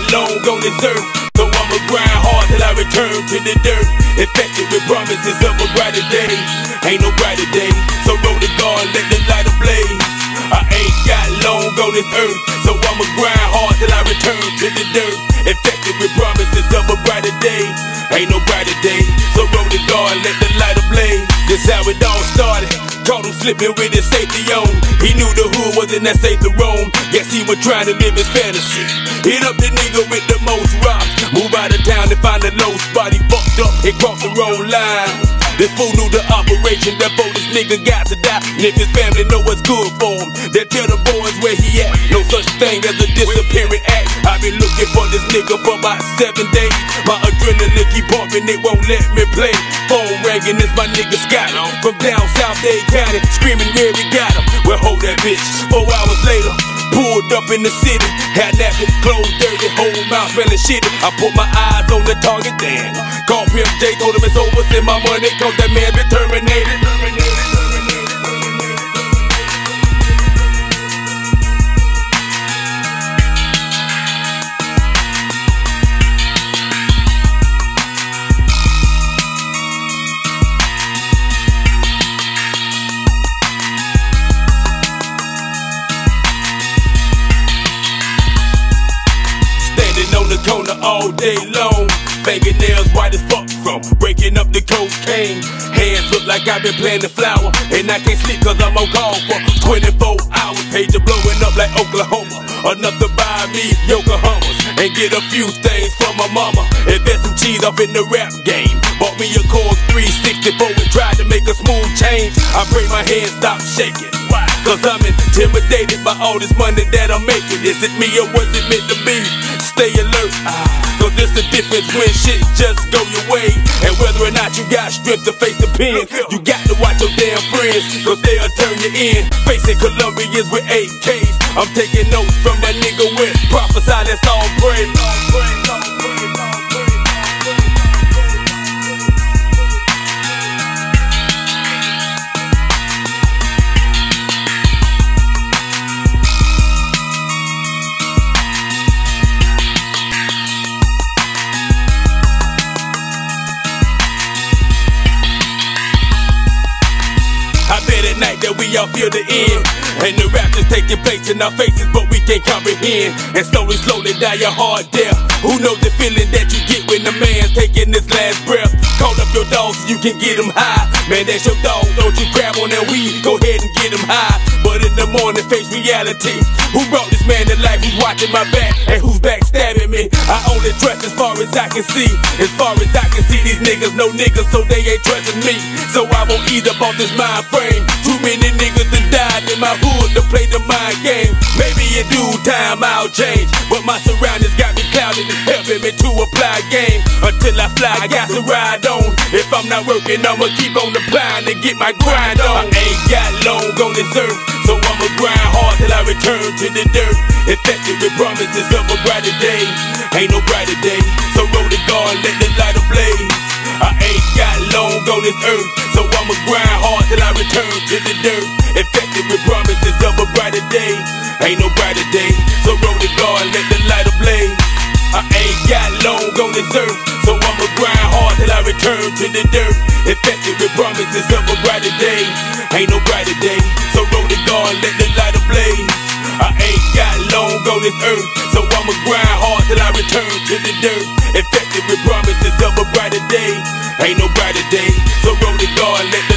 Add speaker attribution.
Speaker 1: long on this earth, so I'ma grind hard till I return to the dirt. Infected with promises of a brighter day. Ain't no brighter day, so roll the guard, let the light ablaze. I ain't got long on this earth, so I'ma grind hard till I return to the dirt. Infected with promises of a brighter day. Ain't no brighter day, so roll the guard, let the light ablaze. This how it all started. Caught him slipping with his safety on. He knew the hood wasn't that safe to roam. Guess he was trying to live his fantasy. Hit up the nigga with the most rocks. Move out of town and find a low spot. He fucked up and crossed the wrong line. This fool knew the operation, therefore this nigga got to die. And if his family know what's good for him, they tell the boys where he at. No such thing as a disappearing act. I've been looking for this nigga for about 7 days. My adrenaline keep pumping, it won't let me play. Phone ringing, it's my nigga Scott from down South Dade County, screaming where we got him. Well, hold that bitch. 4 hours later, pulled up in the city, had napkins, clothes dirty, whole mouth smelling shit. I put my eyes on the target, then called Pimp J, told him it's over, send my money, cause that man been terminated. On the corner all day long, fingernails white as fuck from breaking up the cocaine. Hands look like I've been playing the flower, and I can't sleep cause I'm on call for 24 hours. Pager blowing up like Oklahoma, enough to buy me Yokohamas and get a few things from my mama. Invest some cheese off in the rap game. Bought me a Core 364 and tried to make a smooth change. I pray my hands stop shaking, cause I'm intimidated by all this money that I'm making. Is it me or was it meant to be? Stay alert, cause there's a difference when shit just go your way, and whether or not you got strength to face the pen. You got to watch your damn friends, cause they'll turn you in. Facing Colombians with AKs, I'm taking notes from that nigga with prophesy, let's all pray. I bet at night that we all feel the end, and the raptors taking place in our faces, but we can't comprehend. And slowly die a hard death. Who knows the feeling that you get when the man's taking his last breath? Call up your dog so you can get him high. Man, that's your dog, don't you grab on that weed, go ahead and get him high. But in the morning, face reality. Who brought this man to life? Who's watching my back and who's backstabbing me? I only trust as far as I can see. As far as I can see, these niggas no niggas, so they ain't trusting me. So I won't ease up off this mind frame. Too many niggas that died in my hood to play the mind game. Maybe in due time I'll change, but my surroundings got me clouded and helping me to apply game. Until I fly, I got to ride on. If I'm not working, I'ma keep on applying to get my grind on. I ain't got long on this earth, so I'ma grind hard till I return to the dirt. Infected with promises of a brighter day. Ain't no brighter day, so roll the guard, let the light ablaze. I ain't got long on this earth, so I'ma grind hard till I return to the dirt. Infected with promises of a brighter day. Ain't no brighter day, so roll the guard, let the light ablaze. I ain't got long on this earth, so I'ma grind hard till I return to the dirt. Infected with promises of a brighter day. Ain't no brighter day, so roll the guard, let the light ablaze. I ain't got long on this earth, so I'ma grind hard till I return to the dirt. Infected with promises of a brighter day. Ain't no brighter day, so roll the guard, let